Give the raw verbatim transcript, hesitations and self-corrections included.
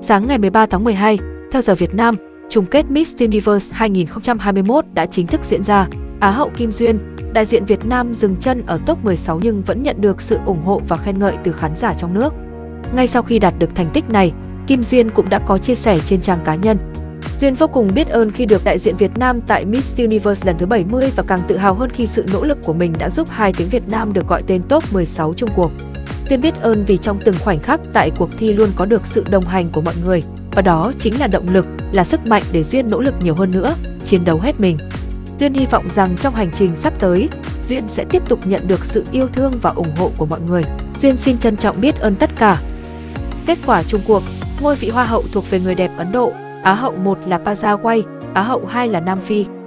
Sáng ngày mười ba tháng mười hai, theo giờ Việt Nam, chung kết Miss Universe hai nghìn không trăm hai mươi mốt đã chính thức diễn ra. Á hậu Kim Duyên, đại diện Việt Nam dừng chân ở top mười sáu nhưng vẫn nhận được sự ủng hộ và khen ngợi từ khán giả trong nước. Ngay sau khi đạt được thành tích này, Kim Duyên cũng đã có chia sẻ trên trang cá nhân. Duyên vô cùng biết ơn khi được đại diện Việt Nam tại Miss Universe lần thứ bảy mươi và càng tự hào hơn khi sự nỗ lực của mình đã giúp hai tiếng Việt Nam được gọi tên top mười sáu chung cuộc. Duyên biết ơn vì trong từng khoảnh khắc tại cuộc thi luôn có được sự đồng hành của mọi người, và đó chính là động lực, là sức mạnh để Duyên nỗ lực nhiều hơn nữa, chiến đấu hết mình. Duyên hy vọng rằng trong hành trình sắp tới, Duyên sẽ tiếp tục nhận được sự yêu thương và ủng hộ của mọi người. Duyên xin trân trọng biết ơn tất cả. Kết quả chung cuộc, ngôi vị Hoa hậu thuộc về người đẹp Ấn Độ, Á hậu một là Pajawai, Á hậu hai là Nam Phi.